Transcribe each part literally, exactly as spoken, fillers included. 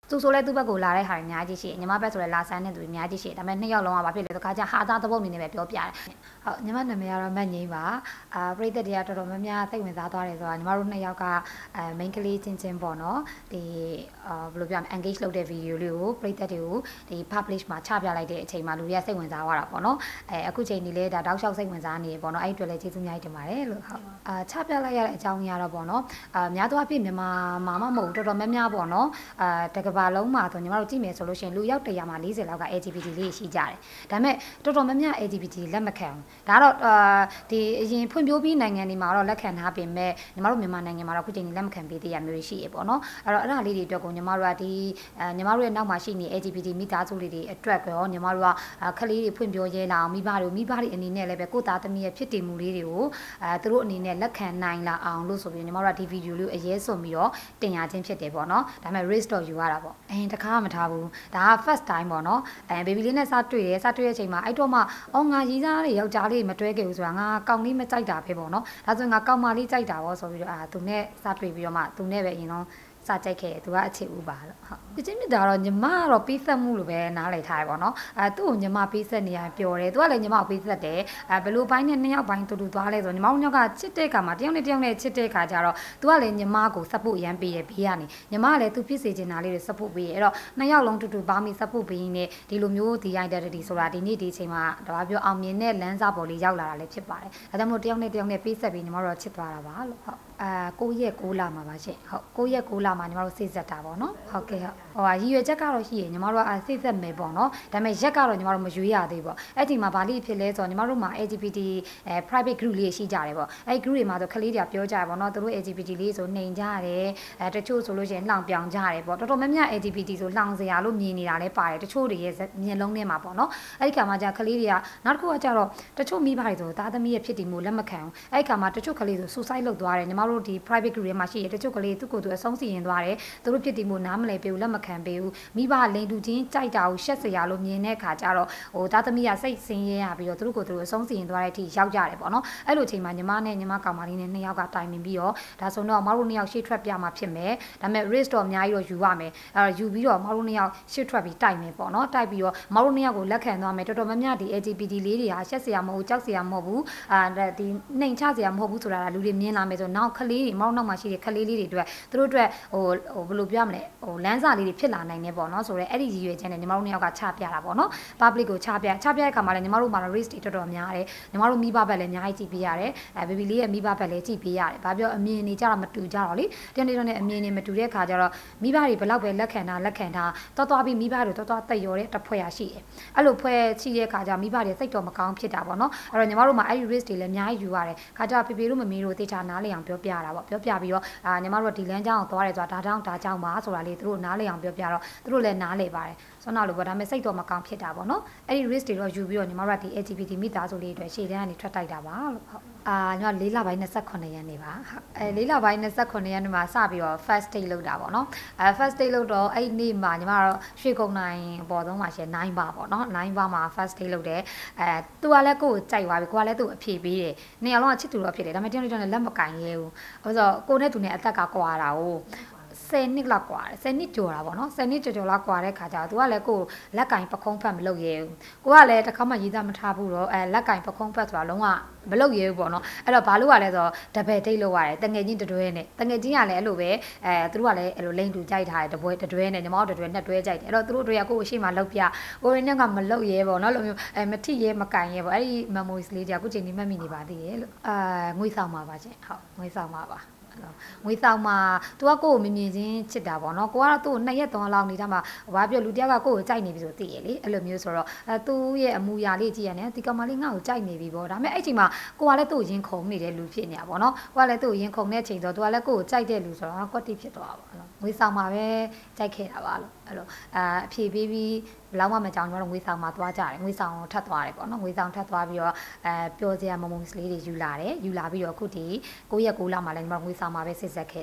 သူဆိုလဲသူ့ဘက်ကိုလာတဲ့ဟာတွေအများကြီးရှိတယ်ညီမဘက်ဆိုလဲလာဆန်းတဲ့သူတွေအများကြီးရှိတယ်ဒါပေမဲ့နှစ်ယောက်လုံးကဘာဖြစ်လဲဆိုခါကျဟာသားသဘုတ်နေနေပဲပြောပြတယ်ဟုတ်ညီမနာမည်ကတော့မတ်ငိမ့်ပါအာပရိသတ်တွေကတော်တော်များများစိတ်ဝင်စားသွားတယ်ဆိုတာညီမတို့နှစ်ယောက်ကအဲ main ကလေးချင်းချင်းပေါ့နော်ဒီအာဘယ်လိုပြောမလဲ engage လုပ်တဲ့ video လေးကိုပရိသတ်တွေကိုဒီ publish မှာချပြလိုက်တဲ့အချိန်မှာလူတွေကစိတ်ဝင်စားသွားတာပေါ့နော်အဲအခုချိန်ဒီလေဒါတောက်လျှောက်စိတ်ဝင်စားနေပေါ့နော်အဲ့အတွက်လည်းကျေးဇူးအများကြီးတင်ပါတယ်လို့ဟုတ်အာချပြလိုက်ရတဲ့အကြောင်းကြီးကတော့ပေါ့နော်အာများသောအားဖြင့်မြန်မာမှာမမဟုတ်တော်တော်များများပေါ့နော်အာတကဘာလုံးမှာဆိုညီမတို့ကြည့်မယ်ဆိုလို့ရှိရင်လူရောက်တရာမှာ၄၀လောက်က L G B T လေးရှိကြတယ်ဒါပေမဲ့တော်တော်များများ L G B T လက်မခံဘူးဒါတော့အာဒီအရင်ဖွံ့ဖြိုးပြီးနိုင်ငံတွေမှာတော့လက်ခံထားပေမဲ့ညီမတို့မြန်မာနိုင်ငံမှာတော့အခုချိန်ကြီးလက်မခံပေးသေးရမျိုးရှိရေပေါ့နော်အဲ့တော့အဲ့ဒါလေးတွေအတွက်ကိုညီမတို့ကဒီအဲညီမတို့ရဲ့နောက်မှာရှိနေ L G B T မိသားစုတွေတွေအတွက်ရောညီမတို့ကခလေးတွေဖွံ့ဖြိုးရဲလာအောင်မိဘတွေမိဘတွေအနေနဲ့လည်းပဲကိုသားသမီးရဲ့ဖြစ်တည်မှုလေးတွေကိုအဲသူတို့အနေနဲ့လက်ခံနိုင်လာအောင်လို့ဆိုပြီးညီမတို့ကဒီဗီဒီယိုလေးကိုအရေးစွန်ပြီးတော့တင်ရခြင်းဖြစ်တယ်ပေါ့နော်ဒါပေမဲ့ risk တော့ယူရတာပေါ့အရင်တခါမထားဘူးဒါက first time ပေါ့နော်အဲ baby လေးနဲ့စတွေ့တယ်စတွေ့တဲ့အချိန်မှာအဲ့တော့မှအော်ငါရီးစားတွေယောက်ျားလေးမတွဲခဲ့ဘူးဆိုတာငါကောင်းလေးမကြိုက်တာပဲပေါ့နော်ဒါဆိုရင်ငါကောင်းမလေးကြိုက်တာပေါ့ဆိုပြီးတော့အာသူနဲ့စတွေ့ပြီးတော့မှသူနဲ့ပဲအရင်တော့စကြိုက်ခဲ့တယ်သူကအချစ်ဦးပါလို့ဟုတ်ပြချင်းမြတ်တာတော့ညီမကတော့ပေးဆက်မှုလို့ပဲနားလည်ထားရပါတော့အဲသူ့ကိုညီမပေးဆက်နေရပျော်တယ်သူကလည်းညီမကိုပေးဆက်တယ်အဲဘယ်လိုဘိုင်းနဲ့နှစ်ယောက်ဘိုင်းတူတူသွားလဲဆိုညီမတို့ညောက်ကချစ်တဲ့ခါမှာတယောက်နဲ့တယောက်နဲ့ချစ်တဲ့ခါကျတော့သူကလည်းညီမကို support ရမ်းပေးတယ်ဘေးကနေညီမကလည်းသူဖြစ်စေချင်တာလေးတွေ support ပေးတယ်အဲ့တော့နှစ်ယောက်လုံးတူတူပေါင်းပြီး support ပေးနေဒီလိုမျိုးဒီ identity ဆိုတာဒီနေ့ဒီအချိန်မှာဒါပြောအောင်မြင်တဲ့လမ်းစာပေါ်လေးရောက်လာတာလည်းဖြစ်ပါတယ်ဒါကြောင့်မို့တယောက်နဲ့တယောက်နဲ့ပေးဆက်ပြီးညီမတို့ချစ်သွားတာပါလို့ဟုတ်အာ၉ရက်၉လမှာပါရှင်ဟုတ်၉ရက်၉လမှာညီမတို့စိတ်ဆက်တာပေါ့နော်ဟုတ်ကဲ့ဟုတ်ဟိုဟာရည်ရွယ်ချက်ကတော့ရှိရညီမတို့ကစိတ်ဆက်မယ်ပေါ့နော်ဒါပေမဲ့ရက်ကတော့ညီမတို့မရွေးရသေးပေါ့အဲ့ဒီမှာဗာလိဖြစ်လဲဆိုတော့ညီမတို့မှာ L G B T အဲ private group လေးရှိကြတယ်ပေါ့အဲ့ group တွေမှာဆိုခလေးတွေကပြောကြတယ်ပေါ့နော်သူတို့ L G B T လေးဆိုနှိမ်ကြတယ်အဲတချို့ဆိုလို့ရှိရင်လှောင်ပြောင်ကြတယ်ပေါ့တော်တော်များများ L G B T ဆိုလှောင်စရာလို့မြင်နေတာလည်းပါတယ်တချို့တွေရဲ့မျက်လုံးထဲမှာပေါ့နော်အဲ့ဒီခါမှာじゃခလေးတွေကနောက်တစ်ခုကကြတော့တချို့မိဘတွေဆိုသားသမီးရဲ့ဖြစ်တည်မှုလက်မခံဘူးအဲ့ဒီခါမှာတချို့ခလေးဆို suicide လုပ်သွားတယ်ညီမတို့ဒီ private group တွေမှာရှိရတချို့ကလေးသူ့ကိုယ်သူအဆုံးစီရင်သွားတယ်သူတို့ဖြစ်တည်မှုနားမလည်ပေးဘူးလက်မခံပေးဘူးမိဘလိန်တူချင်းကြိုက်တာကိုရှက်စရာလို့မြင်တဲ့အခါကျတော့ဟိုသားသမီးကစိတ်ဆင်းရဲရပြီးတော့သူတို့ကိုယ်သူတို့အဆုံးစီရင်သွားတဲ့အထိရောက်ကြတယ်ပေါ့နော်အဲ့လိုအချိန်မှာညီမနဲ့ညီမကောင်မလေးနဲ့နှစ်ယောက်ကတိုင်ပင်ပြီးတော့ဒါဆိုတော့မတို့နှစ်ယောက်ရှေ့ထွက်ပြမှာဖြစ်မယ်ဒါပေမဲ့ risk တော့အများကြီးတော့ယူရမယ်အဲ့တော့ယူပြီးတော့မတို့နှစ်ယောက်ရှေ့ထွက်ပြီးတိုင်မယ်ပေါ့နော်တိုက်ပြီးတော့မတို့နှစ်ယောက်ကိုလက်ခံသွားမယ်တော်တော်များများဒီ L G B T လေးတွေဟာရှက်စရာမဟုတ်ကြောက်စရာမဟုတ်ဘူးအာဒီနှိမ်ချစရာမဟုတ်ဘူးဆိုတာလူတွေမြင်လာမယ်ဆိုတော့ခလေးတွေမတို့နောက်မှာရှိတဲ့ခလေးလေးတွေအတွက်သူတို့အတွက်ဟိုဟိုဘယ်လိုပြောမလဲဟိုလမ်းစာလေးတွေဖြစ်လာနိုင်နေပေါ့နော်ဆိုတော့အဲ့ဒီရည်ရွယ်ချက်နဲ့ညီမတို့နှစ်ယောက်ကချပြတာပေါ့နော် public ကိုချပြချပြတဲ့အခါမှာလည်းညီမတို့မှာ risk တွေတော်တော်များတယ်ညီမတို့မိဘဘက်လည်းအများကြီးကြည့်ပေးရတယ်အဲ baby လေးရဲ့မိဘဘက်လည်းကြည့်ပေးရတယ်ဘာပြောအမြင်နေကြတော့မတူကြတော့လေတနေ့တော့နဲ့အမြင်နေမတူတဲ့အခါကျတော့မိဘတွေဘလောက်ပဲလက်ခံတာလက်ခံတာတော်တော်ပြီးမိဘတွေတော်တော်တက်ရောတဲ့တစ်ဖွဲ့ရရှိတယ်အဲ့လိုဖွဲ့ချိတဲ့အခါကျမိဘတွေစိတ်တော်မကောင်းဖြစ်တာပေါ့နော်အဲ့တော့ညီမတို့မှာအဲ့ဒီ risk တွေလည်းအများကြီးယူရတယ်ခါကျဖေဖေတို့မမေတို့တေချာနားလေအောင်ပြောပြတာပေါ့ပြောပြပြီးတော့အာညီမတို့ဒီလမ်းကြောင်းကိုသွားတယ်ဆိုတာဒါတောင်းဒါကြောင်းပါဆိုတာလေးတို့နားလေအောင်ပြောပြတော့တို့လည်းနားလေပါတယ်ဆွမ်းနာလို့ပေါ့ဒါပေမဲ့စိတ်တော်မကောင်းဖြစ်တာပေါ့နော်အဲ့ဒီ risk တွေတော့ယူပြီးတော့ညီမတို့ကဒီ L G B T မိသားစုလေးတွေရှေ့တန်းကနေထွက်တိုက်တာပါလို့ဟုတ်အာညီမ၄လပိုင်း29ရက်နေ့ပါအဲ၄လပိုင်း29ရက်နေ့မှာစပြီးတော့ first date လုပ်တာပေါ့နော်အဲ first date လုပ်တော့အဲ့နေ့မှာညီမတို့ရွှေကုန်းနိုင်အပေါ်ဆုံးမှာရှယ်9ပါပေါ့နော်9ပါမှာ first date လုပ်တယ်အဲသူကလည်းကိုယ်ကိုကြိုက်သွားပြီကိုကလည်းသူ့အဖြေပေးတယ်နေရာလုံးကချစ်သူတော့ဖြစ်တယ်ဒါပေမဲ့တယောက်နဲ့တယောက်နဲ့လက်မကင်ရဲဘူးဟိုဆိုကိုနဲ့သူနဲ့အသက်ကကွာတာကိုဆယ်နှစ်လောက်กว่าတယ်ဆယ်နှစ်ကျော်တာပေါ့နော်ဆယ်နှစ်ကျော်ကျော်လောက်กว่าတဲ့ခါကျတော့ तू ကလည်းကိုလက်ကင်ပခုံးဖတ်မလုပ်ရဲဘူးကိုကလည်းတစ်ခါမှရေးသားမထားဘူးတော့အဲလက်ကင်ပခုံးဖတ်ဆိုတာလုံးဝမလုပ်ရဲဘူးပေါ့နော်အဲ့တော့ဘာလို့ ਆ လဲဆိုတော့တပည့်ဒိတ်လုပ်ရတယ်တငယ်ချင်းတတွဲနဲ့တငယ်ချင်းကလည်းအဲ့လိုပဲအဲသူတို့ကလည်းအဲ့လိုလိန်တူကြိုက်ထားတယ်တပွဲတတွဲနဲ့ညီမတို့တတွဲနဲ့တွဲကြိုက်တယ်အဲ့တော့သူတို့တွေကကိုကိုရှိမှလောက်ပြကိုရင်းနဲ့ကမလုပ်ရဲပေါ့နော်လိုမျိုးအဲမထိရဲမကင်ရဲပေါ့အဲ့ဒီ memories လေးတွေကအခုချိန်นี้မှတ်မိနေပါသေးရဲ့လို့အာငွေဆောင်ပါပါချင်းဟုတ်ငွေဆောင်ပါပါငွေဆောင်မှာ तू ကကိုကိုမြင်မြင်ချင်းချစ်တာပေါ့နော်ကိုကတော့သူ့ကိုနှစ်ရက်သုံးလောက်နေတာမှာဘာပြောလူတယောက်ကကိုကိုကြိုက်နေပြီဆိုသိရလေအဲ့လိုမျိုးဆိုတော့အဲသူ့ရဲ့အမူအရာလေးကြည့်ရတယ်ဒီကောင်မလေးငါ့ကိုကြိုက်နေပြီပေါ့ဒါပေမဲ့အဲ့ချိန်မှာကိုကလည်းသူ့ကိုရင်ခုန်နေတဲ့လူဖြစ်နေတာပေါ့နော်ကိုကလည်းသူ့ကိုရင်ခုန်တဲ့ချိန်ဆို तू ကလည်းကိုကိုကြိုက်တဲ့လူဆိုတော့ကွက်တိဖြစ်သွားပါတော့ငွေဆောင်မှာပဲကြိုက်ခဲ့တာပါလို့အဲ့လိုအာအဖြေပေးပြီးဘလောက်မှမကြောင်ကျွန်တော်တို့ငွေဆောင်မှာသွားကြတယ်ငွေဆောင်ထပ်သွားတယ်ပေါ့နော်ငွေဆောင်ထပ်သွားပြီးတော့အဲပျော်စရာမမုံစလေးတွေယူလာတယ်ယူလာပြီးတော့အခုဒီ၉ရက်၉လမှာလည်းကျွန်တော်ငွေဆောင်မှာပဲစစ်ဆက်ခဲ့တာပါ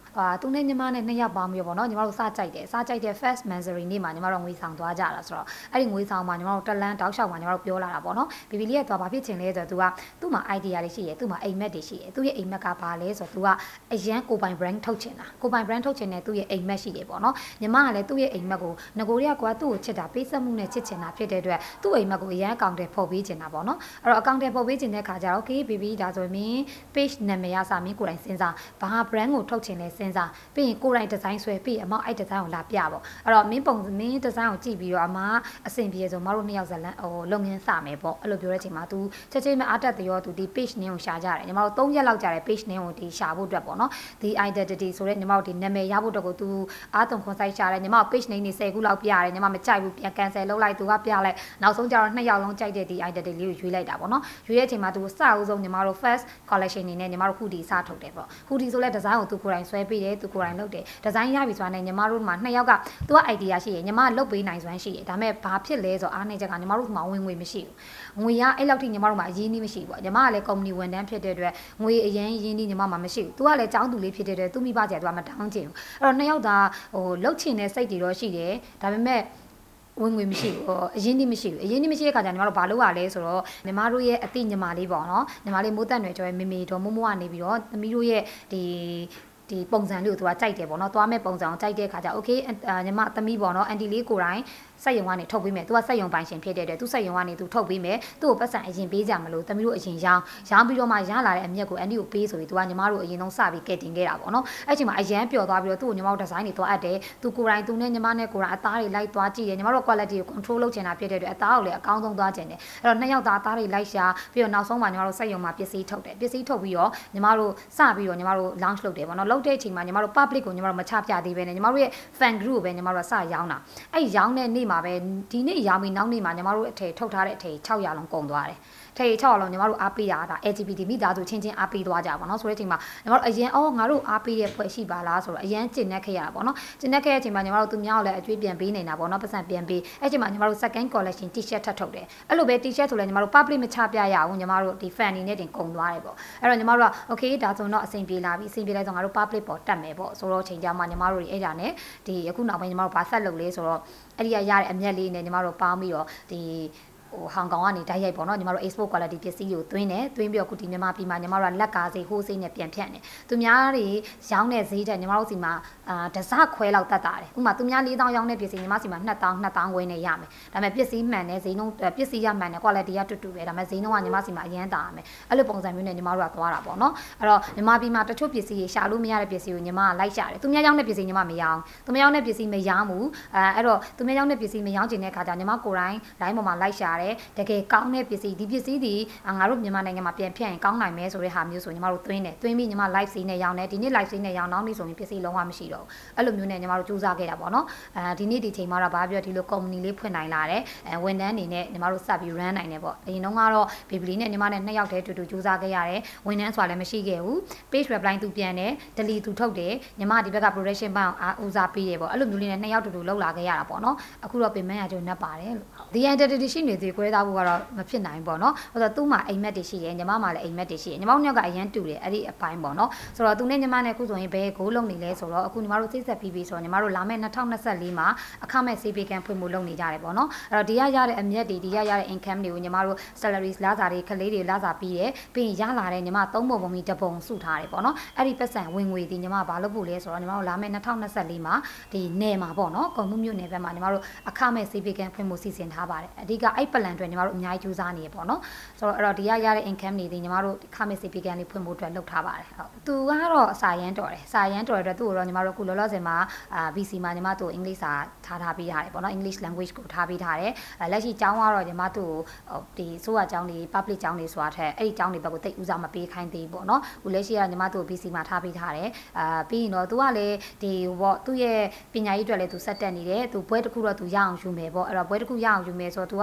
ဟာသူနဲ့ညီမနဲ့နှစ်ယောက်ပေါင်းပြီးပေါ့နော်ညီမတို့စကြိုက်တယ်စကြိုက်တဲ့ first mentoring နေ့မှာညီမတို့ငွေဆောင်သွားကြတာဆိုတော့အဲ့ဒီငွေဆောင်မှာညီမတို့တက်လန်းတောက်လျှောက်မှာညီမတို့ပြောလာတာပေါ့နော်ဘီဘီလေးကသွားဘာဖြစ်ချင်လဲဆိုတော့ तू ကသူ့မှာ idea တွေရှိရယ်သူ့မှာအိမ်မက်တွေရှိရယ်သူ့ရဲ့အိမ်မက်ကဘာလဲဆိုတော့ तू ကအရန်ကိုပိုင် brand ထုတ်ချင်တာကိုပိုင် brand ထုတ်ချင်တဲ့သူ့ရဲ့အိမ်မက်ရှိတယ်ပေါ့နော်ညီမကလည်းသူ့ရဲ့အိမ်မက်ကိုငကိုတွေကကွာသူ့ကိုချစ်တာပေးဆက်မှုနဲ့ချစ်ချင်တာဖြစ်တဲ့အတွက်သူ့အိမ်မက်ကိုအရန်အကောင့်တွေဖော်ပေးချင်တာပေါ့နော်အဲ့တော့အကောင့်တွေဖော်ပေးချင်တဲ့ခါကျတော့ okay baby ဒါဆိုရင် page နာမည်ရစာမင်းကိုယ်တိုင်စဉ်းစားဘာ brand ကိုထုတ်ချင်လဲစဉ်းစားပြီးရင်ကိုယ်တိုင် design ဆွဲပြီးအမောက်အဲ့ design ကိုလာပြပေါ့အဲ့တော့မင်းပုံမင်း design ကိုကြည့်ပြီးတော့အမအဆင်ပြေဆိုမတို့နှစ်ယောက်ဇလန်ဟိုလုပ်ငန်းစမယ်ပေါ့အဲ့လိုပြောတဲ့အချိန်မှာ तू ချက်ချင်းမအားတက်တရော तू ဒီ page name ကိုရှာကြတယ်ညီမတို့သုံးရက်လောက်ကြာတယ် page name ကိုဒီရှာဖို့အတွက်ပေါ့နော်ဒီ identity ဆိုတဲ့ညီမတို့ဒီနာမည်ရဖို့အတွက်ကို तू အားသွန်ခွန်ဆိုင်ရှာတယ်ညီမတို့ page name တွေ十ခုလောက်ပြရတယ်ညီမမကြိုက်ဘူးပြန် cancel လုပ်လိုက် तू ကပြလိုက်နောက်ဆုံးကျတော့နှစ်ယောက်လုံးကြိုက်တဲ့ဒီ identity လေးကိုရွေးလိုက်တာပေါ့နော်ရွေးတဲ့အချိန်မှာ तू စအောင်ဆုံးညီမတို့ first collection နေနဲ့ညီမတို့ hoodie စထုတ်တယ်ပေါ့ hoodie ဆိုလဲ design ကို तू ကိုယ်တိုင်ဆွဲပေးတယ် तू ကိုယ်တိုင်လုပ်တယ် design ရပြီဆိုတာနဲ့ညီမတို့မှာနှစ်ယောက်က तू က idea ရှိရယ်ညီမကလုပ်ပေးနိုင်စွမ်းရှိရယ်ဒါပေမဲ့ဘာဖြစ်လဲဆိုအားနေချက်ကညီမတို့မှာဝင်ငွေမရှိဘူးငွေရအဲ့လောက်ထိညီမတို့မှာအရင်းနှီးမရှိဘူးပေါ့ညီမကလည်း company ဝန်ထမ်းဖြစ်တဲ့အတွက်ငွေအရင်ရင်းနှီးညီမမှာမရှိဘူး तू ကလည်းចောင်းသူလေးဖြစ်တဲ့အတွက်သူမိဘကျ तू ကမတောင်းချင်ဘူးအဲ့တော့နှစ်ယောက်သာဟိုလှုပ်ချင်တဲ့စိတ်တွေတော့ရှိတယ်ဒါပေမဲ့ဝင်ငွေမရှိဘူးအရင်နေ့မရှိဘူးအရင်နေ့မရှိတဲ့ခါကျညီမတို့ဘာလုပ်ရလဲဆိုတော့ညီမတို့ရဲ့အတိညီမလေးပေါ့နော်ညီမလေးမိုးတက်နယ်ကျော်ရဲ့မေမေတော်မိုးမိုးကနေပြီးတော့သမီးတို့ရဲ့ဒီဒီပုံစံလေးကိုသူကကြိုက်တယ်ပေါ့နော်သွားမဲ့ပုံစံကိုကြိုက်တဲ့ခါကျโอเคညီမသမီးပေါ့နော်အန်တီလေးကိုယ်တိုင်စက်ရုံကနေထုတ်ပေးမယ်သူကစက်ရုံပိုင်ရှင်ဖြစ်တဲ့အတွက်သူစက်ရုံကနေသူထုတ်ပေးမယ်သူ့ကိုပတ်စံအရင်ပေးကြမလို့သမီးတို့အရင်ရောင်းရောင်းပြီးတော့မှရလာတဲ့အမြက်ကိုအန်တီကိုပေးဆိုပြီးသူကညီမတို့အရင်ဆုံးစပြီးကဲတင်ခဲ့တာပေါ့နော်အဲ့ချိန်မှာအရန်ပျော်သွားပြီးတော့သူ့ကိုညီမတို့ဒီဇိုင်းတွေသွားအပ်တယ်သူကိုယ်တိုင်သူနဲ့ညီမနဲ့ကိုယ်တိုင်အသားတွေလိုက်သွားကြည့်တယ်ညီမတို့ quality ကို control လုပ်ချင်တာဖြစ်တဲ့အတွက်အသားကိုလည်းအကောင်းဆုံးသွားချင်တယ်အဲ့တော့နှစ်ယောက်သားအသားတွေလိုက်ရှာပြီးတော့နောက်ဆုံးမှာညီမတို့စက်ရုံမှာပစ္စည်းထုတ်တယ်ပစ္စည်းထုတ်ပြီးတော့ညီမတို့စပြီးတော့ညီမတို့ launch လုပ်တယ်ပေါ့နော်လုပ်တဲ့အချိန်မှာညီမတို့ public ကိုညီမတို့မချပြသေးပဲနဲ့ညီမတို့ရဲ့ fan group ကိုပဲညီမတို့စရောင်းတာအဲ့ရောင်းတဲ့နေ့မှာပဲဒီနေ့ရောင်းပြီးနောက်နေ့မှာညီမတို့အထည်ထုတ်ထားတဲ့အထည်၆ရာလုံးကုန်သွားတယ်ထည်၆ရာလုံးညီမတို့အားပေးတာဒါ L G B T မိသားစုချင်းချင်းအားပေးသွားကြပါတော့ဆိုတဲ့အချိန်မှာညီမတို့အရင်အော်ငါတို့အားပေးတဲ့ဖွဲ့ရှိပါလားဆိုတော့အရင်ကျင်နေခဲ့ရတာပေါ့နော်ကျင်နေခဲ့တဲ့အချိန်မှာညီမတို့သူများကိုလည်းအကျွေးပြန်ပေးနေတာပေါ့နော်ပတ်စံပြန်ပေးအဲ့ချိန်မှာညီမတို့ second collection t-shirt ထပ်ထုတ်တယ်အဲ့လိုပဲ t-shirt ဆိုလည်းညီမတို့ public မချပြရဘူးညီမတို့ဒီ fan နေနဲ့တင်ကုန်သွားတယ်ပေါ့အဲ့တော့ညီမတို့က okay ဒါဆိုတော့အဆင်ပြေလာပြီအဆင်ပြေလိုက်ဆိုငါတို့ public ပေါ်တက်မယ်ပေါ့ဆိုတော့ချိန်ကြမှာညီမတို့တွေအဲ့ဒါနဲ့ဒီအခုနောက်ပိုင်းညီမတို့ဘာဆက်လုပ်လဲဆိုတော့အဲ့ဒီရရတဲ့အမျက်လေးနဲ့ညီမတို့ပေါင်းပြီးတော့ဒီဟိုဟောင်ကောင်ကနေဓာတ်ရိုက်ပေါ့နော်ညီမတို့ export quality ပစ္စည်းကိုသွင်းတယ်သွင်းပြီးတော့ခုဒီမြန်မာပြည်မှာညီမတို့ကလက်ကားစိဟိုးစိနဲ့ပြန်ဖြန့်တယ်သူများတွေရောင်းတဲ့ဈေးတက်ညီမတို့စီမှာအာတစခွဲလောက်တတ်တာတယ်ဥပမာသူများ၄သောင်းရောင်းတဲ့ပစ္စည်းညီမစီမှာ၂သောင်း၂သောင်းခွဲနဲ့ရမယ်ဒါပေမဲ့ပစ္စည်းမှန်တယ်ဈေးနှုန်းပစ္စည်းရမှန်တယ် quality ကတူတူပဲဒါပေမဲ့ဈေးနှုန်းကညီမစီမှာအရန်တာရမယ်အဲ့လိုပုံစံမျိုးနဲ့ညီမတို့ကသွားတာပေါ့နော်အဲ့တော့မြန်မာပြည်မှာတချို့ပစ္စည်းတွေရှာလို့မရတဲ့ပစ္စည်းကိုညီမကလိုက်ရှာတယ်သူများရောင်းတဲ့ပစ္စည်းညီမမရောင်းသူများရောင်းတဲ့ပစ္စည်းမရောင်းဘူးအဲအဲ့တော့သူများရောင်းတဲ့ပစ္စည်းမရောင်းချင်တဲ့ခါကျညီမကိုယ်တိုင် line ပေါ်မှာလိုက်ရှာတယ်တကယ်ကောင်းတဲ့ပစ္စည်းဒီပစ္စည်းဒီငါတို့မြန်မာနိုင်ငံမှာပြန်ဖြန့်ရင်ကောင်းနိုင်မယ်ဆိုတဲ့ဟာမျိုးဆိုညီမတို့သွင်းတယ်သွင်းပြီးညီမ live စီးနဲ့ရောင်းတယ်ဒီနေ့ live စီးနဲ့ရောင်းနောက်နေ့ဆိုရင်ပစ္စည်းလုံးဝမရှိတော့ဘူးအဲ့လိုမျိုးနဲ့ညီမတို့စူးစမ်းခဲ့တာပေါ့နော်အဲဒီနေ့ဒီချိန်မှာတော့ဘာပြောဒီလို company လေးဖွင့်နိုင်လာတယ်အဲဝန်ထမ်းအနေနဲ့ညီမတို့စပြီး run နိုင်တယ်ပေါ့အရင်တုန်းကတော့ baby နဲ့ညီမနဲ့နှစ်ယောက်တည်းတူတူစူးစမ်းခဲ့ရတယ်ဝန်ထမ်းဆိုတာလည်းမရှိခဲ့ဘူး page reply သူပြန်တယ် delete သူထုတ်တယ်ညီမဒီဘက်က production ဘက်အောင်ဦးစားပေးတယ်ပေါ့အဲ့လိုမျိုးလေးနဲ့နှစ်ယောက်တူတူလောက်လာခဲ့ရတာပေါ့နော်အခုတော့ payment ရကြုံနဲ့ပါတယ်လို့ဒီ identity ရှိနေသေးခွဲသားဖို့ကတော့မဖြစ်နိုင်ပေါ့နော်ဆိုတော့သူ့မှာအိမ်မက်တွေရှိတယ်ညီမမှာလည်းအိမ်မက်တွေရှိတယ်ညီမတို့နှစ်ယောက်ကအရန်တူတယ်အဲ့ဒီအပိုင်းပေါ့နော်ဆိုတော့သူနဲ့ညီမနဲ့အခုဆိုရင်ဘယ်ဂိုးလုံးနေလဲဆိုတော့အခုညီမတို့စိတ်ဆက်ပြီးပြီဆိုတော့ညီမတို့လာမယ့်၂၀၂၄မှာအခမဲ့စေးပေးကန်ဖွင့်ဖို့လုပ်နေကြတယ်ပေါ့နော်အဲ့တော့ဒီရရတဲ့အမြက်တွေဒီရရတဲ့ income တွေကိုညီမတို့ salary လာစာတွေကလေးတွေလာစာပြီးတယ်ပြီးရင်ရလာတဲ့ညီမသုံးပုံပုံပြီးတပုံစုထားတယ်ပေါ့နော်အဲ့ဒီပတ်စံဝင်ငွေဒီညီမဘာလုပ်ဖို့လဲဆိုတော့ညီမတို့လာမယ့်၂၀၂၄မှာဒီနယ်မှာပေါ့နော်ကုံမှုမြို့နယ်ဘက်မှာညီမတို့အခမဲ့စေးပေးကန်ဖွင့်ဖို့စီစဉ်ထားပါတယ်အဓိကအဲ့ plan တွေညီမတို့အများကြီးကြိုးစားနေရပေါ့နော်ဆိုတော့အဲ့တော့ဒီရရတဲ့ income တွေဒီညီမတို့ခါမစ်စီပီကန်လေးဖွင့်ဖို့အတွက်လုပ်ထားပါတယ်ဟုတ်သူကတော့အစာရမ်းတော်တယ်စာရမ်းတော်တဲ့အတွက်သူ့ကိုတော့ညီမတို့အခုလောလောဆယ်မှာအာ B C မှာညီမတို့အင်္ဂလိပ်စာထားထားပေးထားတယ်ပေါ့နော် English language ကိုထားပေးထားတယ်လက်ရှိကျောင်းကတော့ညီမတို့ဒီဆိုရကျောင်းတွေ public ကျောင်းတွေဆိုတာထက်အဲ့ဒီကျောင်းတွေဘက်ကိုတိတ်ဦးစားမပေးခိုင်းသေးဘူးပေါ့နော်အခုလက်ရှိကညီမတို့ B C မှာထားပေးထားတယ်အာပြီးရင်တော့သူကလည်းဒီဟောသူ့ရဲ့ပညာရေးအတွက်လည်းသူဆက်တက်နေတယ်သူဘွဲတစ်ခုတော့သူရအောင်ယူမယ်ပေါ့အဲ့တော့ဘွဲတစ်ခုရအောင်ယူမယ်ဆိုတော့သူကတော့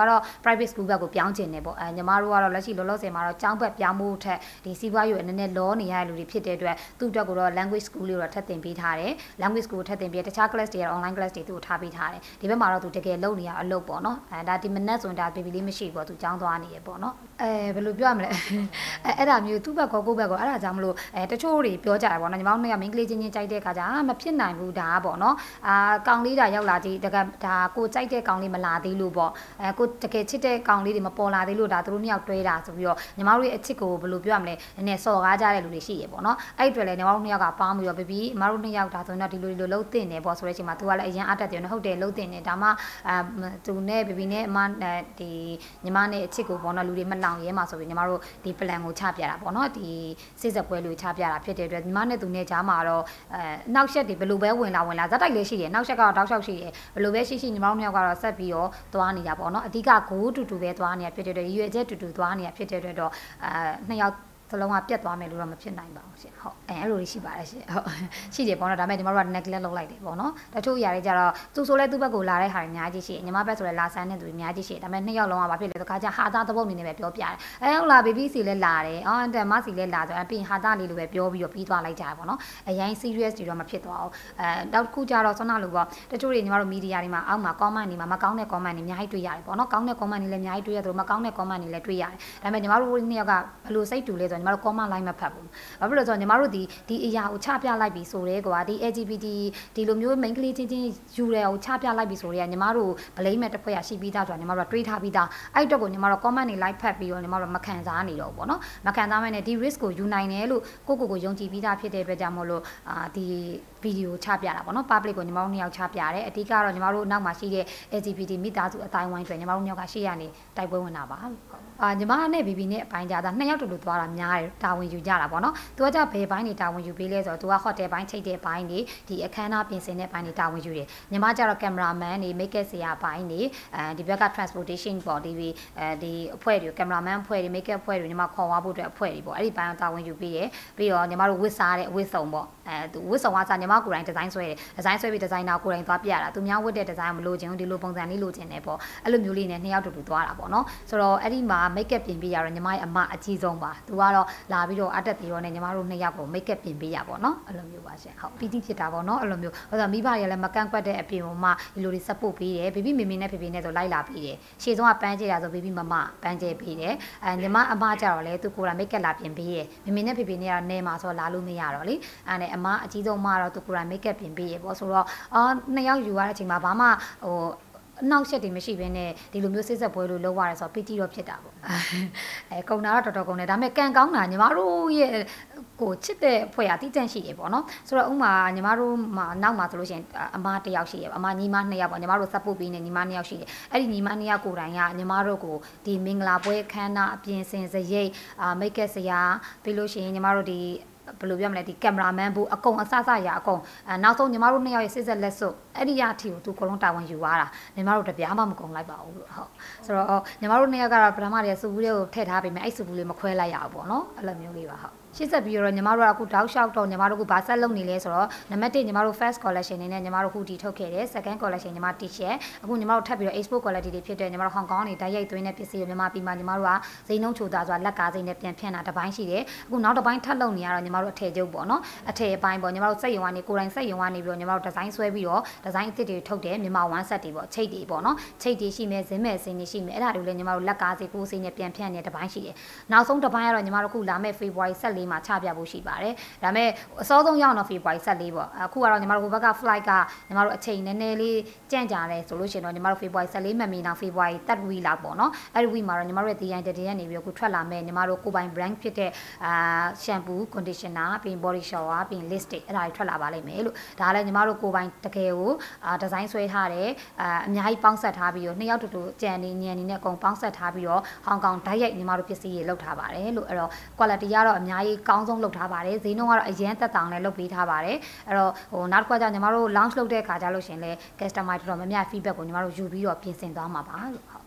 private school ဘက်ကိုပြောင်းချင်နေပေါ့အဲညီမတို့ကတော့လက်ရှိလောလောဆယ်မှာတော့ကျောင်းဘက်ပြောင်းဖို့ထက်ဒီစီးပွားရေးကိုနည်းနည်းလောနေရတဲ့လူတွေဖြစ်တဲ့အတွက်သူ့အတွက်ကိုတော့ language school လေးကိုတော့ထပ်သင်ပေးထားတယ် language school ကိုထပ်သင်ပေးတခြား class တွေကတော့ online class တွေသူ့ကိုထားပေးထားတယ်ဒီဘက်မှာတော့သူတကယ်လုပ်နေရအလုပ်ပေါ့နော်အဲဒါဒီမနက်ဆိုရင်ဒါ baby လေးမရှိဘူးပေါ့သူကျောင်းသွားနေရပေါ့နော်အဲဘယ်လိုပြောရမလဲအဲအဲ့ဒါမျိုးသူ့ဘက်ကောကိုယ့်ဘက်ကောအဲ့ဒါကြောင့်မလို့အဲတချို့တွေပြောကြတယ်ပေါ့နော်ညီမတို့နှစ်ယောက် main ကလေးချင်းချင်းကြိုက်တဲ့ခါကျအာမဖြစ်နိုင်ဘူးဒါပေါ့နော်အာကောင်လေးဒါရောက်လာကြည့်တကဒါကိုကြိုက်တဲ့ကောင်လေးမလာသေးလို့ပေါ့အဲကိုတကယ်ချစ်တဲ့ကောင်လေးတွေမပေါ်လာသေးလို့ဒါသူတို့နှစ်ယောက်တွဲတာဆိုပြီးတော့ညီမတို့ရဲ့အချစ်ကိုဘယ်လိုပြောရမလဲနည်းနည်းစော်ကားကြတဲ့လူတွေရှိရပေါ့နော်အဲ့အတွက်လည်းညီမတို့နှစ်ယောက်ကပေါင်းပြီးတော့ baby ညီမတို့နှစ်ယောက်ဒါဆိုရင်တော့ဒီလိုဒီလိုလှုပ်တင်နေပေါ့ဆိုတဲ့အချိန်မှာသူကလည်းအရင်အတက်တယ်နော်ဟုတ်တယ်လှုပ်တင်နေဒါမှအာသူနဲ့ baby နဲ့အမဒီညီမနဲ့အချစ်ကိုပေါ့နော်လူတွေမလောင်ရဲမှာဆိုပြီးညီမတို့ဒီ plan ကိုချပြတာပေါ့နော်ဒီစိတ်ဆက်ပွဲလို့ချပြတာဖြစ်တဲ့အတွက်ညီမနဲ့သူနဲ့ကြားမှာတော့အဲနောက်ဆက်တွေဘယ်လိုပဲဝင်လာဝင်လာဇက်တိုက်လေးရှိတယ်နောက်ဆက်ကတော့တောက်လျှောက်ရှိတယ်ဘယ်လိုပဲရှိရှိညီမတို့နှစ်ယောက်ကတော့ဆက်ပြီးတော့သွားနေတာပေါ့နော်အဓိကကိုတူတူပဲသွားနေတာဖြစ်တဲ့အတွက်ရွေချက်တူတူသွားနေတာဖြစ်တဲ့အတွက်တော့အဲနှစ်ယောက်သလုံးကပြတ်သွားမယ်လို့တော့မဖြစ်နိုင်ပါဘူးရှင်ဟုတ်အဲအဲ့လိုရှိပါတယ်ရှင်ဟုတ်ရှိတယ်ပေါ့နော်ဒါပေမဲ့ညီမတို့က neglect လုပ်လိုက်တယ်ပေါ့နော်တချို့ຢာတွေကြတော့သူဆိုလဲသူ့ဘက်ကိုလာတဲ့ဟာတွေအများကြီးရှိညီမဘက်ဆိုလဲလာဆန်းတဲ့သူတွေအများကြီးရှိဒါပေမဲ့နှစ်ယောက်လုံးကဘာဖြစ်လဲတခါကျဟာသားသဘုတ်အနေနဲ့ပဲပြောပြတယ်အဲဟုတ်လား baby စီလဲလာတယ်အော်တမစီလဲလာဆိုအပြင်ဟာသားလေးလိုပဲပြောပြီးတော့ပြီးသွားလိုက်ကြတယ်ပေါ့နော်အရင် serious တွေတော့မဖြစ်သွားဘူးအဲနောက်တစ်ခုကျတော့ဆွမ်းနာလို့ပေါ့တချို့တွေညီမတို့ media တွေမှာအောက်မှာ comment တွေမှာမကောင်းတဲ့ comment တွေအများကြီးတွေ့ရတယ်ပေါ့နော်ကောင်းတဲ့ comment တွေလည်းအများကြီးတွေ့ရတယ်မကောင်းတဲ့ comment တွေလည်းတွေ့ရတယ်ဒါပေမဲ့ညီမတို့နှစ်ယောက်ကဘယ်လိုစိတ်တူလဲဆိုတော့ညီမတို့ comment လိုက်မဖတ်ဘူးဘာဖြစ်လို့ဆိုတော့ညီမတို့ဒီဒီအရာကိုချပြလိုက်ပြီဆိုရဲကွာဒီ L G B T ဒီလိုမျိုး main ကလေးချင်းချင်းယူတယ်ကိုချပြလိုက်ပြီဆိုရဲညီမတို့ဗလိမ့်မဲ့တစ်ဖွဲ့ရရှိပြီးသားဆိုတာညီမတို့တွေးထားပြီးသားအဲ့တော့ကိုညီမတို့ comment တွေ like ဖတ်ပြီးတော့ညီမတို့မခံစားနေတော့ဘူးပေါ့နော်မခံစားမဲနဲ့ဒီ risk ကိုယူနိုင်တယ်လို့ကိုကိုကိုယုံကြည်ပြီးသားဖြစ်တဲ့အတွက်ကြောင့်မို့လို့အာဒီဗီဒီယိုချပြတာပေါ့နော် public ကိုညီမတို့နှစ်ယောက်ချပြတယ်အဓိကတော့ညီမတို့နောက်မှာရှိတဲ့ L G B T မိသားစုအတိုင်းဝိုင်းတွေညီမတို့နှစ်ယောက်ကရှေ့ရနေတိုက်ပွဲဝင်တာပါလို့အာညီမနဲ့ baby နဲ့အပိုင်းကြတာနှစ်ယောက်တူတူသွားတာများတယ်တာဝန်ယူကြတာပေါ့နော်သူကကြဘယ်ဘိုင်းတွေတာဝန်ယူပေးလဲဆိုတော့သူက hotel ဘိုင်းချိတ်တဲ့ဘိုင်းတွေဒီအခမ်းအနားပြင်ဆင်တဲ့ဘိုင်းတွေတာဝန်ယူတယ်ညီမကြတော့ cameraman တွေ make up ဆရာဘိုင်းတွေအဲဒီဘက်က transportation ပေါ့ဒီအဲဒီအဖွဲ့တွေ cameraman အဖွဲ့တွေ make up အဖွဲ့တွေညီမခေါ်သွားဖို့အတွက်အဖွဲ့တွေပေါ့အဲ့ဒီဘိုင်းတာဝန်ယူပေးတယ်ပြီးတော့ညီမတို့ဝစ်စားတဲ့ဝစ်စုံပေါ့အဲသူဝစ်စုံကစားညီမကိုယ်တိုင် design ဆွဲတယ် design ဆွဲပြီး designer ကိုယ်တိုင်သွားပြတာသူများဝစ်တဲ့ design မလို့ခြင်းဒီလိုပုံစံလေးလိုချင်တယ်ပေါ့အဲ့လိုမျိုးလေးနဲ့နှစ်ယောက်တူတူသွားတာပေါ့နော်ဆိုတော့အဲ့ဒီမှာ make up ပြင်ပေးရတော့ညီမရဲ့အမအကြီးဆုံးပါသူကတော့လာပြီးတော့အတက်ပြီးတော့ねညီမတို့နှစ်ယောက်ကို make up ပြင်ပေးရပေါ့နော်အဲ့လိုမျိုးပါရှင်ဟုတ်ပီတိဖြစ်တာပေါ့နော်အဲ့လိုမျိုးဟိုဆိုမိဘတွေကလည်းမကန့်ကွက်တဲ့အပြင်ဟိုမှဒီလိုတွေ support ပေးတယ်ဘေဘီမေမေနဲ့ဖေဖေနဲ့ဆိုလိုက်လာပေးတယ်ရှေ့ဆုံးကပန်းကျဲတာဆိုဘေဘီမမပန်းကျဲပေးတယ်အဲညီမအမကြတော့လေသူကိုယ်တိုင် make up လာပြင်ပေးတယ်မေမေနဲ့ဖေဖေနဲ့ကတော့နေမှာဆိုလာလို့မရတော့လေအဲ့နဲ့အမအကြီးဆုံးမကတော့သူကိုယ်တိုင် make up ပြင်ပေးရပေါ့ဆိုတော့အော်နှစ်ယောက်ယူရတဲ့အချိန်မှာဘာမှဟိုအနောက်ချက်တွေမရှိဘဲနဲ့ဒီလိုမျိုးစစ်ဆက်ပွဲလို့လုပ်ရတယ်ဆိုတော့ပီတိတော့ဖြစ်တာပေါ့အဲကုံတာတော့တော်တော်ကုံတယ်ဒါပေမဲ့ကန်ကောင်းတာညီမတို့ရဲ့ကိုချစ်တဲ့ဖွဲ့ရတိကျန့်ရှိတယ်ပေါ့နော်ဆိုတော့ဥမာညီမတို့မှာနောက်မှာဆိုလို့ရှိရင်အမတစ်ယောက်ရှိရအမညီမနှစ်ယောက်ပေါ့ညီမတို့ support ပေးနေညီမနှစ်ယောက်ရှိတယ်အဲ့ဒီညီမနှစ်ယောက်ကိုယ်တိုင်ကညီမတို့ကိုဒီမင်္ဂလာပွဲခမ်းနားအပြင်ဆင်စရိတ်အာ make up ဆရာပြီးလို့ရှိရင်ညီမတို့ဒီဘယ်လိုပြောမလဲဒီကင်မရာမန်ဘူးအကုန်အဆဆရအကုန်အဲနောက်ဆုံးညီမတို့နှစ်ယောက်ရဲ့စစ်ဆက်လက်စွပ်အဲ့ဒီရအထီကိုသူအကုန်လုံးတာဝန်ယူသွားတာညီမတို့တပြားမှမကုန်လိုက်ပါဘူးလို့ဟုတ်ဆိုတော့ညီမတို့နှစ်ယောက်ကတော့ပထမတည်းစူဘူးလေးကိုထည့်ထားပေးမယ်အဲ့စူဘူးလေးမခွဲလိုက်ရအောင်ပေါ့နော်အဲ့လိုမျိုးလေးပါဟုတ်ရှင်းဆက်ပြီးတော့ညီမတို့ကအခုတောက်လျှောက်တော့ညီမတို့ကဘာဆက်လုပ်နေလဲဆိုတော့နံပါတ်oneညီမတို့ first collection နေနဲ့ညီမတို့ဟူတီထုတ်ခဲ့တယ် second collection ညီမ t-shirt အခုညီမတို့ထပ်ပြီးတော့ export quality တွေဖြစ်တဲ့ညီမတို့ Hong Kong နေတိုက်ရိုက်သွင်းတဲ့ပစ္စည်းကိုမြန်မာပြည်မှာညီမတို့ကဈေးနှုန်းချိုသားဆိုတာလက်ကားစိမ်းနဲ့ပြန်ဖြန့်တာတစ်ပိုင်းရှိတယ်အခုနောက်တစ်ပိုင်းထပ်လုပ်နေရတော့ညီမတို့အထည်ချုပ်ပေါ့နော်အထည်အပိုင်းပေါ့ညီမတို့စက်ရုံကနေကိုယ်တိုင်စက်ရုံကနေပြီးတော့ညီမတို့ဒီဇိုင်းဆွဲပြီးတော့ဒီဇိုင်းအသစ်တွေထုတ်တယ်မြန်မာ one set တွေပေါ့ချိတ်တွေပေါ့နော်ချိတ်တွေရှိမယ်ဇင်းမဲ့စင်းတွေရှိမယ်အဲ့ဒါတွေလည်းညီမတို့လက်ကားစိကိုးစိနဲ့ပြန်ဖြန့်နေတဲ့တစ်ပိုင်းရှိတယ်နောက်ဆုံးတစ်ပိုင်းကတော့ညီမတို့အခုလာမယ့် February ၁၄မှာချပြဖို့ရှိပါတယ်ဒါပေမဲ့အစောဆုံးရောက်တော့ February ၁၄ပေါ့အခုကတော့ညီမတို့ဟိုဘက်က flight ကညီမတို့အချိန်နည်းနည်းလေးကြန့်ကြာတယ်ဆိုလို့ရှိရင်တော့ညီမတို့ February ၁၄မှမီနောက် February third week လောက်ပေါ့နော်အဲ့ဒီ week မှာတော့ညီမတို့ရဲ့ design တည်းရနေပြီးတော့ခုထွက်လာမဲ့ညီမတို့ကိုပိုင် brand ဖြစ်တဲ့အာ shampoo conditioner ပြီး body shower ပြီး lipstick အဲ့ဒါတွေထွက်လာပါလိမ့်မယ်လို့ဒါလည်းညီမတို့ကိုပိုင်တကယ်ကိုအာ design ဆွဲထားတယ်အာအများကြီးပေါင်းဆက်ထားပြီးတော့နှစ်ယောက်တူတူကြံနေညံနေနဲ့အကုန်ပေါင်းဆက်ထားပြီးတော့ Hong Kong ဓာတ်ရိုက်ညီမတို့ပစ္စည်းတွေလုပ်ထားပါတယ်လို့အဲ့တော့ quality ကတော့အများကြီးကောင်းဆုံးလုပ်ထားပါတယ်ဈေးနှုန်းကတော့အရင်သက်တောင်လည်းလုပ်ပေးထားပါတယ်အဲ့တော့ဟိုနောက်တစ်ခါကျညီမတို့ launch လုပ်တဲ့ခါကျလို့ရှင်လဲ customer တော်တော်များများ feedback ကိုညီမတို့ယူပြီးတော့ပြင်ဆင်သွားမှာပါလို့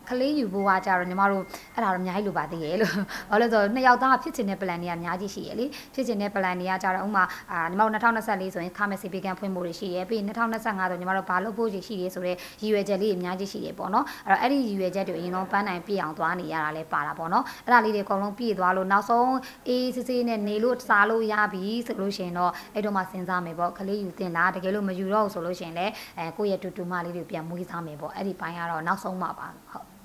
ကလေးယူဖို့ကကြတော့ညီမတို့အဲ့ဒါတော့အများကြီးလိုပါသေးရဲ့လို့ဘာလို့လဲဆိုတော့နှစ်ယောက်သားဖြစ်ချင်တဲ့ plan တွေကအများကြီးရှိရလေဖြစ်ချင်တဲ့ plan တွေကကြတော့ဥမာအာညီမတို့၂၀၂၄ဆိုရင်ခါမစီပေကန်ဖွင့်ဖို့ရှိရပြီး၂၀၂၅ဆိုညီမတို့ဘာလုပ်ဖို့ရှိရဆိုတော့ရည်ရွယ်ချက်လေးအများကြီးရှိရပေါ့နော်အဲ့တော့အဲ့ဒီရည်ရွယ်ချက်တွေအရင်ဆုံးပန်းနိုင်ပြည့်အောင်သွားနေရတာလဲပါတာပေါ့နော်အဲ့ဒါလေးတွေအကုန်လုံးပြည့်သွားလို့နောက်ဆုံးအေးစစ်စစ်နဲ့နေလို့စားလို့ရပြီဆိုလို့ရှိရင်တော့အဲ့တော့မှစဉ်းစားမယ်ပေါ့ကလေးယူတင်လားတကယ်လို့မယူတော့ဘူးဆိုလို့ရှိရင်လည်းအဲကိုယ့်ရဲ့တူတူမလေးတွေပြန်မွေးစားမယ်ပေါ့အဲ့ဒီပိုင်းကတော့နောက်ဆုံးမှပါဟုတ်